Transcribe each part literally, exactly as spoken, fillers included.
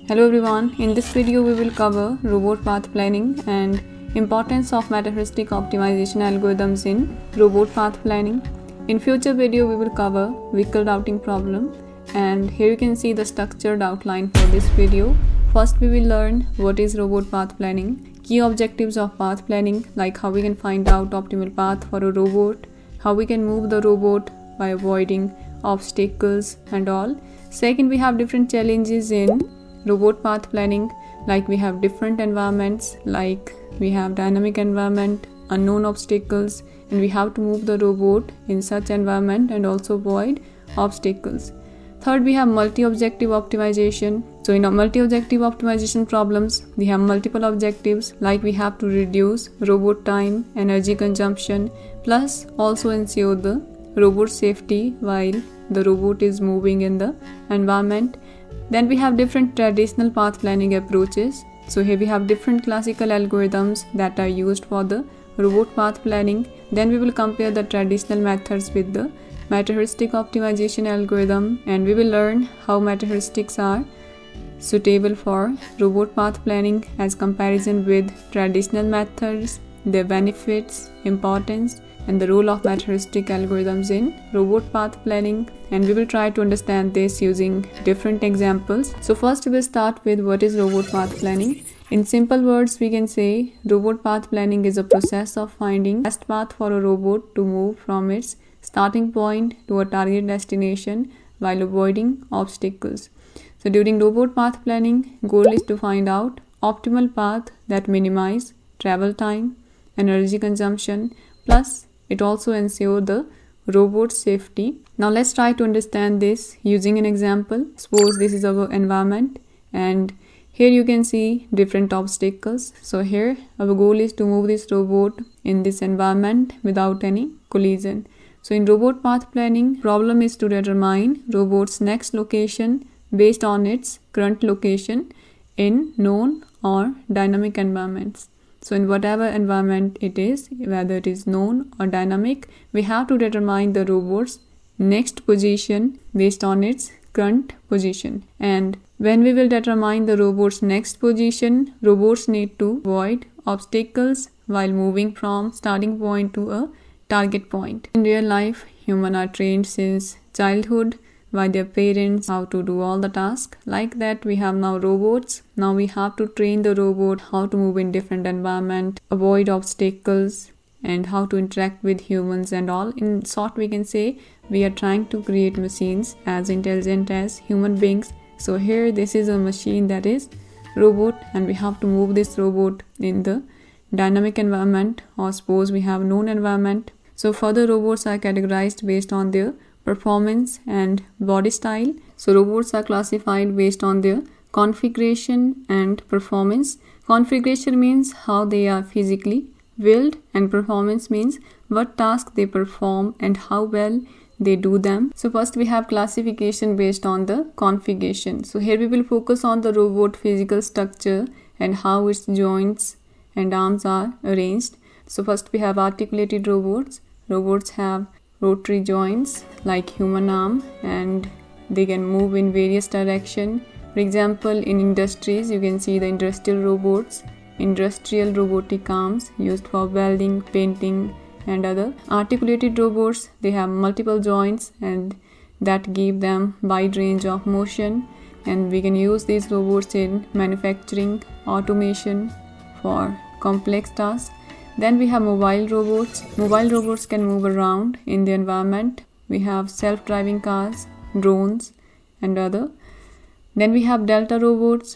Hello everyone, in this video we will cover robot path planning and importance of meta-heuristic optimization algorithms in robot path planning. In future video we will cover vehicle routing problem, and here you can see the structured outline for this video. First we will learn what is robot path planning, key objectives of path planning like how we can find out optimal path for a robot, how we can move the robot by avoiding obstacles and all. Second, we have different challenges in robot path planning, like we have different environments, like we have dynamic environment, unknown obstacles, and we have to move the robot in such environment and also avoid obstacles. Third, we have multi-objective optimization. So in a multi-objective optimization problems, we have multiple objectives, like we have to reduce robot time, energy consumption, plus also ensure the robot safety while the robot is moving in the environment. Then we have different traditional path planning approaches. So here we have different classical algorithms that are used for the robot path planning. Then we will compare the traditional methods with the meta-heuristic optimization algorithm, and we will learn how meta-heuristics are suitable for robot path planning as comparison with traditional methods, their benefits, importance, and the role of meta-heuristic algorithms in robot path planning, and we will try to understand this using different examples. So first we will start with what is robot path planning. In simple words, we can say robot path planning is a process of finding the best path for a robot to move from its starting point to a target destination while avoiding obstacles. So during robot path planning, goal is to find out optimal path that minimize travel time, energy consumption, plus it also ensures the robot safety. Now let's try to understand this using an example. Suppose this is our environment, and here you can see different obstacles. So here our goal is to move this robot in this environment without any collision. So in robot path planning, problem is to determine robot's next location based on its current location in known or dynamic environments. So in whatever environment it is, whether it is known or dynamic, we have to determine the robot's next position based on its current position. And when we will determine the robot's next position, robots need to avoid obstacles while moving from starting point to a target point. In real life, humans are trained since childhood by their parents how to do all the tasks. Like that, we have now robots. Now we have to train the robot how to move in different environment, avoid obstacles, and how to interact with humans and all. In short, we can say we are trying to create machines as intelligent as human beings. So here this is a machine that is robot, and we have to move this robot in the dynamic environment, or suppose we have known environment. So further, robots are categorized based on their performance and body style. So robots are classified based on their configuration and performance. Configuration means how they are physically built, and performance means what task they perform and how well they do them. So first we have classification based on the configuration. So here we will focus on the robot physical structure and how its joints and arms are arranged. So first we have articulated robots. Robots have rotary joints like human arm, and they can move in various directions. For example, in industries you can see the industrial robots, industrial robotic arms used for welding, painting and other. Articulated robots, they have multiple joints and that give them wide range of motion, and we can use these robots in manufacturing, automation for complex tasks. Then we have mobile robots. Mobile robots can move around in the environment. We have self-driving cars, drones and other. Then we have delta robots.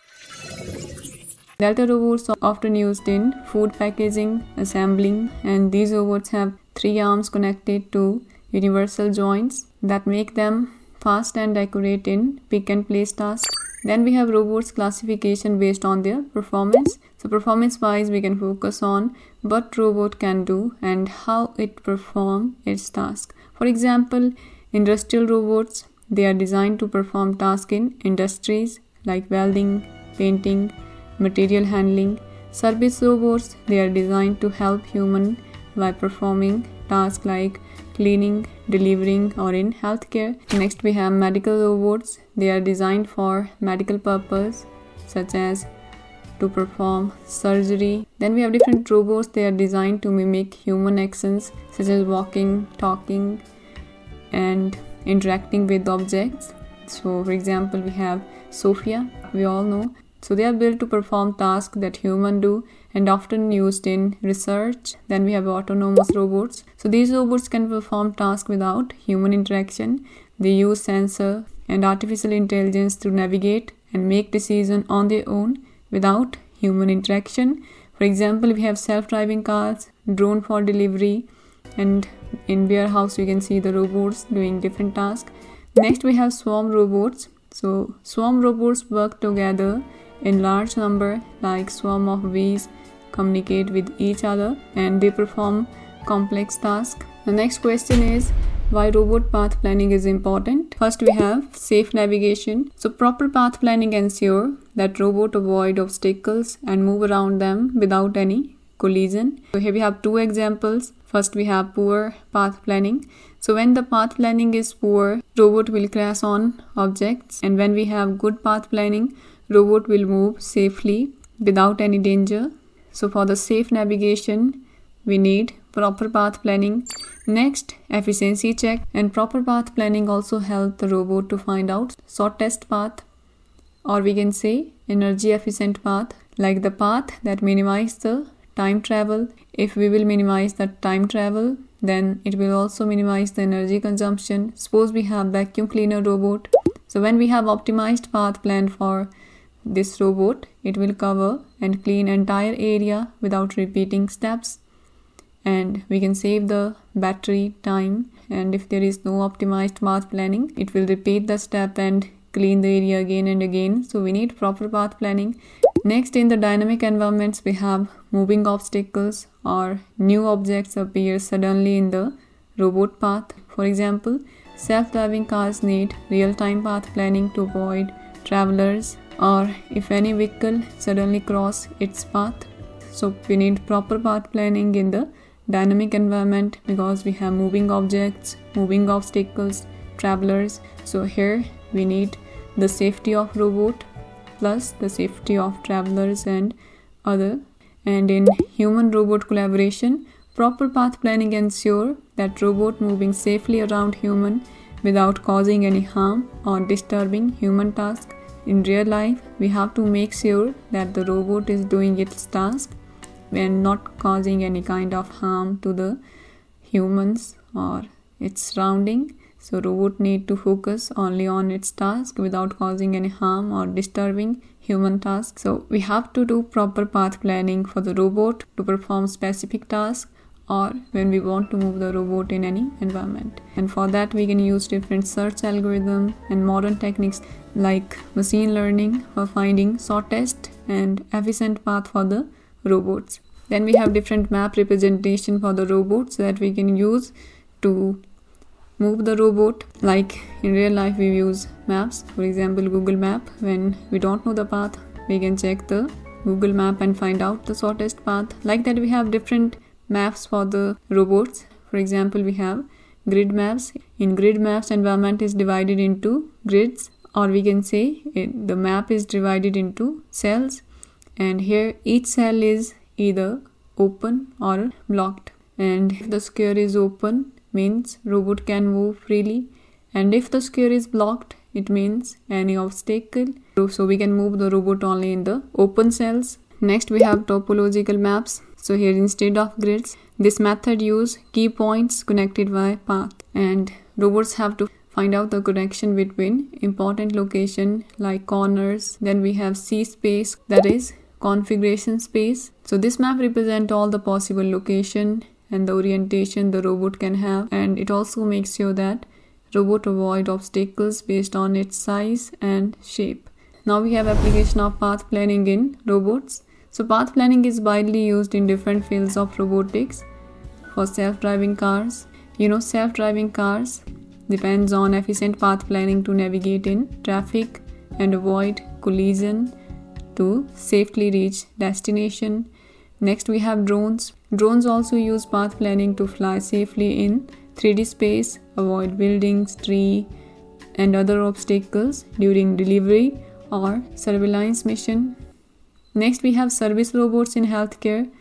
Delta robots are often used in food packaging, assembling, and these robots have three arms connected to universal joints that make them fast and accurate in pick and place tasks. Then we have robots classification based on their performance. So performance wise, we can focus on what robot can do and how it perform its task. For example, industrial robots, they are designed to perform tasks in industries like welding, painting, material handling. Service robots, they are designed to help human by performing tasks like cleaning, delivering, or in healthcare. Next we have medical robots. They are designed for medical purpose, such as to perform surgery. Then we have different robots. They are designed to mimic human actions, such as walking, talking, and interacting with objects. So for example, we have Sophia, we all know. So they are built to perform tasks that humans do and often used in research. Then we have autonomous robots. So these robots can perform tasks without human interaction. They use sensor and artificial intelligence to navigate and make decisions on their own without human interaction. For example, we have self-driving cars, drone for delivery, and in warehouse you can see the robots doing different tasks. Next we have swarm robots. So swarm robots work together in large number, like swarm of bees communicate with each other and they perform complex tasks. The next question is why robot path planning is important. First we have safe navigation. So proper path planning ensure that robot avoid obstacles and move around them without any collision. So here we have two examples. First we have poor path planning. So when the path planning is poor, robot will crash on objects, and when we have good path planning, robot will move safely without any danger. So for the safe navigation, we need proper path planning. Next, efficiency check, and proper path planning also help the robot to find out shortest path, or we can say energy efficient path, like the path that minimize the time travel. If we will minimize the time travel, then it will also minimize the energy consumption. Suppose we have vacuum cleaner robot. So when we have optimized path plan for this robot, it will cover and clean entire area without repeating steps, and we can save the battery time. And if there is no optimized path planning, it will repeat the step and clean the area again and again. So we need proper path planning. Next, in the dynamic environments, we have moving obstacles or new objects appear suddenly in the robot path. For example, self-driving cars need real-time path planning to avoid travelers, or if any vehicle suddenly cross its path. So we need proper path planning in the dynamic environment because we have moving objects, moving obstacles, travelers. So here we need the safety of robot plus the safety of travelers and other. And in human robot collaboration, proper path planning ensure that robot moving safely around human without causing any harm or disturbing human task. In real life, we have to make sure that the robot is doing its task and not causing any kind of harm to the humans or its surrounding. So robot need to focus only on its task without causing any harm or disturbing human tasks. So we have to do proper path planning for the robot to perform specific tasks, or when we want to move the robot in any environment. And for that we can use different search algorithm and modern techniques like machine learning for finding shortest and efficient path for the robots. Then we have different map representation for the robots that we can use to move the robot. Like in real life we use maps, for example Google Map. When we don't know the path, we can check the Google Map and find out the shortest path. Like that we have different maps for the robots. For example, we have grid maps. In grid maps, environment is divided into grids, or we can say it, the map is divided into cells, and here each cell is either open or blocked. And if the square is open, means robot can move freely, and if the square is blocked, it means any obstacle. So we can move the robot only in the open cells. Next we have topological maps. So here instead of grids, this method use key points connected by path, and robots have to find out the connection between important location like corners. Then we have C space, that is configuration space. So this map represents all the possible location and the orientation the robot can have, and it also makes sure that robot avoid obstacles based on its size and shape. Now we have application of path planning in robots. So path planning is widely used in different fields of robotics. For self-driving cars, you know self-driving cars depends on efficient path planning to navigate in traffic and avoid collision to safely reach destination. Next we have drones. Drones also use path planning to fly safely in three D space, avoid buildings, trees, and other obstacles during delivery or surveillance mission. Next, we have service robots in healthcare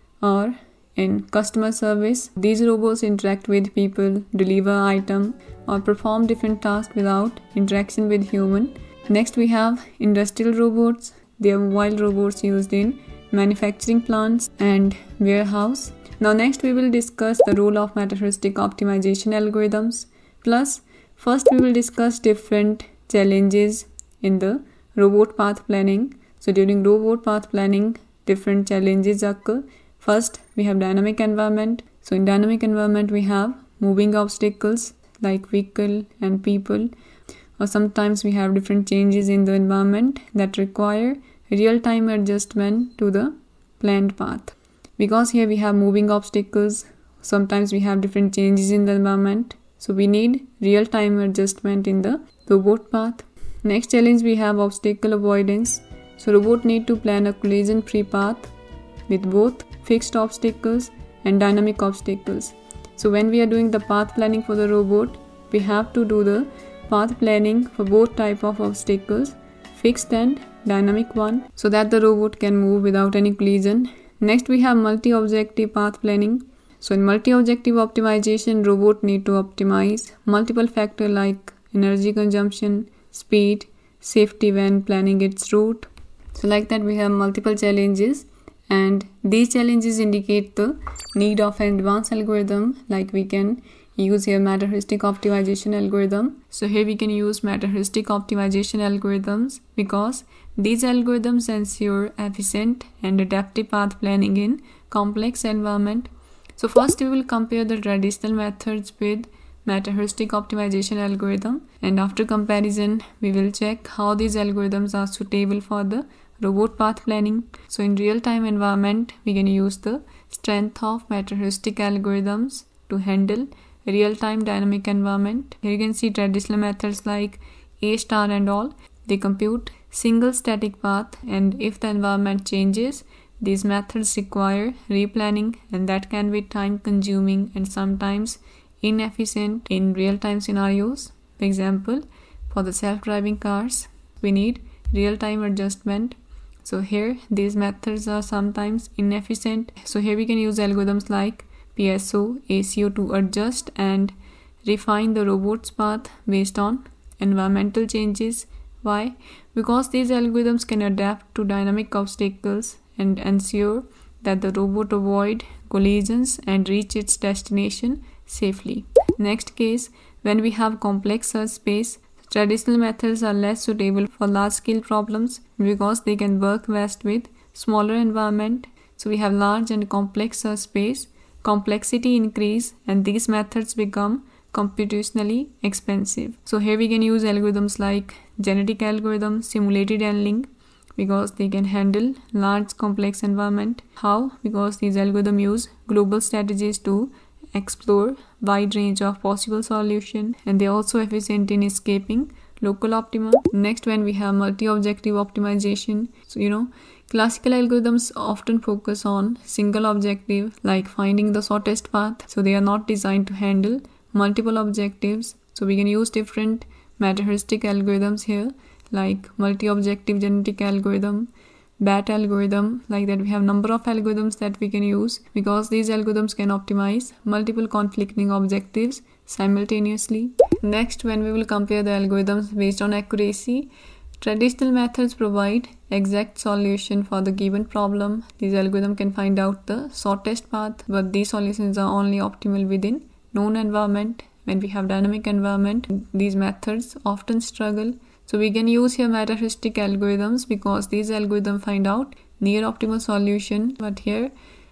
or in customer service. These robots interact with people, deliver items, or perform different tasks without interaction with human. Next, we have industrial robots. They are mobile robots used in manufacturing plants and warehouse. Now next we will discuss the role of meta-heuristic optimization algorithms. Plus, first we will discuss different challenges in the robot path planning. So during robot path planning, different challenges occur. First, we have dynamic environment. So in dynamic environment, we have moving obstacles like vehicle and people. Or sometimes we have different changes in the environment that require real-time adjustment to the planned path. Because here we have moving obstacles, sometimes we have different changes in the environment. So we need real-time adjustment in the robot path. Next challenge, we have obstacle avoidance. So robot need to plan a collision-free path with both fixed obstacles and dynamic obstacles. So when we are doing the path planning for the robot, we have to do the path planning for both type of obstacles, fixed and dynamic one, so that the robot can move without any collision. Next, we have multi-objective path planning. So in multi-objective optimization, robot need to optimize multiple factors like energy consumption, speed, safety when planning its route. So like that we have multiple challenges, and these challenges indicate the need of an advanced algorithm. Like we can use here meta-heuristic optimization algorithm. So here we can use meta-heuristic optimization algorithms because these algorithms ensure efficient and adaptive path planning in complex environment. So first we will compare the traditional methods with meta-heuristic optimization algorithm, and after comparison we will check how these algorithms are suitable for the robot path planning. So in real-time environment we can use the strength of meta-heuristic algorithms to handle real-time dynamic environment. Here you can see traditional methods like A star and all. They compute single static path, and if the environment changes, these methods require replanning, and that can be time consuming and sometimes inefficient in real-time scenarios. For example, for the self-driving cars, we need real-time adjustment. So here these methods are sometimes inefficient. So here we can use algorithms like P S O, A C O to adjust and refine the robot's path based on environmental changes. Why? Because these algorithms can adapt to dynamic obstacles and ensure that the robot avoid collisions and reach its destination safely. Next case, when we have complex search space, traditional methods are less suitable for large-scale problems because they can work best with smaller environment. So we have large and complex search space, complexity increase, and these methods become computationally expensive. So here we can use algorithms like genetic algorithm, simulated handling, because they can handle large complex environment. How? Because these algorithms use global strategies to explore wide range of possible solution, and they are also efficient in escaping local optima. Next, when we have multi-objective optimization, so you know classical algorithms often focus on single objective like finding the shortest path, so they are not designed to handle multiple objectives. So we can use different meta-heuristic algorithms here like multi-objective genetic algorithm, B A T algorithm. Like that we have number of algorithms that we can use because these algorithms can optimize multiple conflicting objectives simultaneously. Next, when we will compare the algorithms based on accuracy, traditional methods provide exact solution for the given problem. These algorithms can find out the shortest path, but these solutions are only optimal within known environment. When we have dynamic environment, these methods often struggle. So we can use here meta-heuristic algorithms because these algorithms find out near optimal solution, but here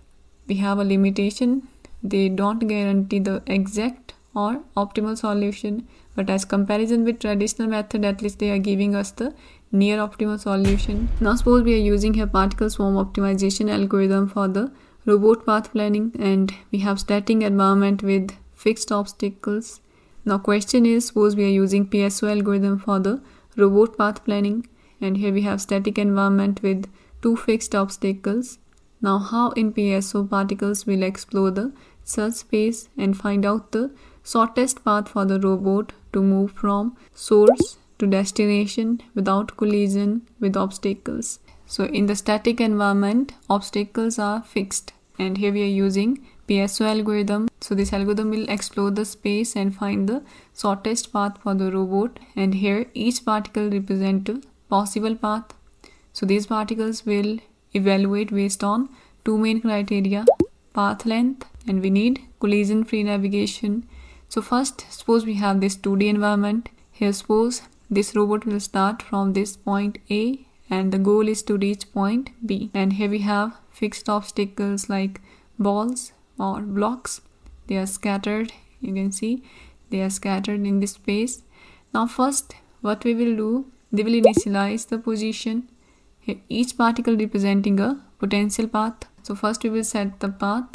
we have a limitation. They don't guarantee the exact or optimal solution, but as comparison with traditional method, at least they are giving us the near optimal solution. Now suppose we are using here particle swarm optimization algorithm for the robot path planning, and we have static environment with fixed obstacles. Now question is, suppose we are using P S O algorithm for the robot path planning, and here we have static environment with two fixed obstacles. Now how in P S O particles will explore the search space and find out the shortest path for the robot to move from source to destination without collision with obstacles. So in the static environment, obstacles are fixed, and here we are using P S O algorithm. So this algorithm will explore the space and find the shortest path for the robot, and here each particle represents a possible path. So these particles will evaluate based on two main criteria: path length, and we need collision free navigation. So first, suppose we have this two D environment. Here suppose this robot will start from this point A and the goal is to reach point B, and here we have fixed obstacles like balls or blocks. They are scattered, you can see they are scattered in this space. Now first what we will do, they will initialize the position. Here each particle representing a potential path. So first we will set the path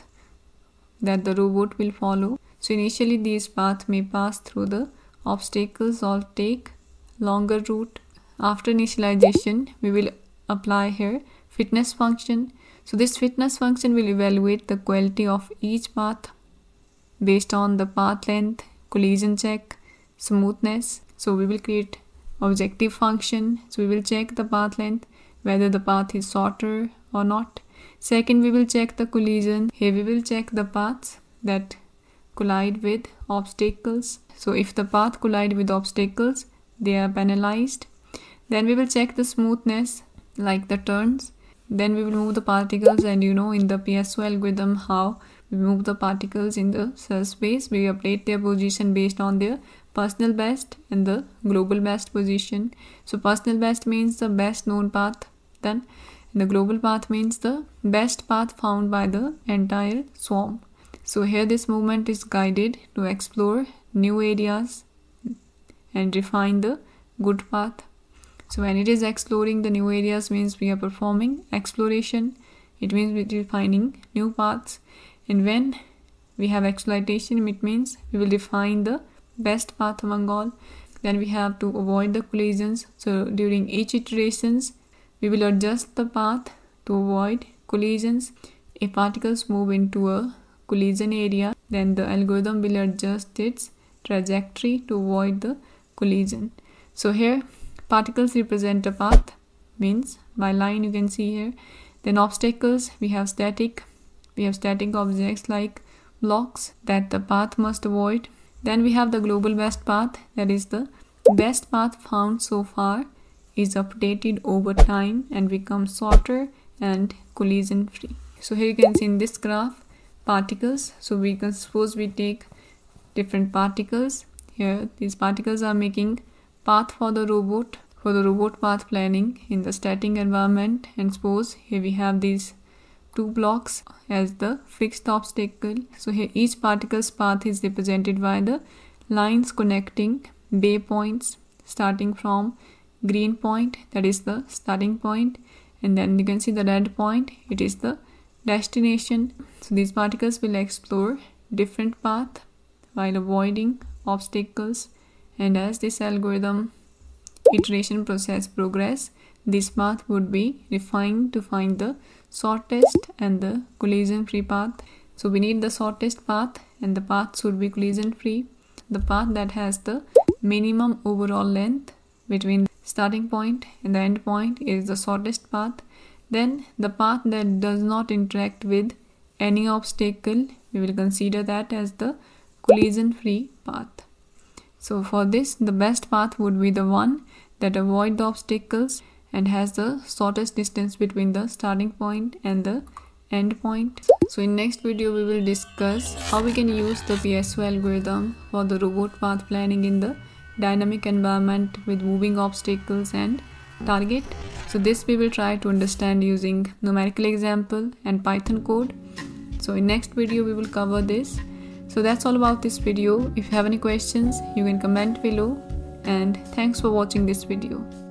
that the robot will follow. So initially these paths may pass through the obstacles or take longer route. After initialization, we will apply here fitness function. So this fitness function will evaluate the quality of each path based on the path length, collision check, smoothness. So we will create objective function. So we will check the path length, whether the path is shorter or not. Second, we will check the collision. Here we will check the paths that collide with obstacles. So if the path collide with obstacles, they are penalized. Then we will check the smoothness, like the turns. Then we will move the particles, and you know in the P S O algorithm how we move the particles in the search space. We update their position based on their personal best and the global best position. So personal best means the best known path. Then the global path means the best path found by the entire swarm. So here this movement is guided to explore new areas and refine the good path. So when it is exploring the new areas means we are performing exploration. It means we are finding new paths. And when we have exploitation, it means we will define the best path among all. Then we have to avoid the collisions. So during each iterations, we will adjust the path to avoid collisions. If particles move into a collision area, then the algorithm will adjust its trajectory to avoid the collision. So here particles represent a path, means by line you can see here. Then obstacles, we have static. We have static objects like blocks that the path must avoid. Then we have the global best path, that is the best path found so far is updated over time and becomes shorter and collision free. So here you can see in this graph particles. So we can suppose we take different particles. Here these particles are making path for the robot, for the robot path planning in the static environment. And suppose here we have these two blocks as the fixed obstacle. So here each particle's path is represented by the lines connecting bay points starting from green point, that is the starting point, and then you can see the red point, it is the destination. So these particles will explore different path while avoiding obstacles, and as this algorithm iteration process progress, this path would be refined to find the shortest and the collision free path. So we need the shortest path, and the path should be collision free. The path that has the minimum overall length between starting point and the end point is the shortest path. Then the path that does not interact with any obstacle, we will consider that as the collision free path. So for this, the best path would be the one that avoid the obstacles and has the shortest distance between the starting point and the end point. So in next video we will discuss how we can use the P S O algorithm for the robot path planning in the dynamic environment with moving obstacles and target. So this we will try to understand using numerical example and Python code. So in next video we will cover this. So that's all about this video. If you have any questions, you can comment below, and thanks for watching this video.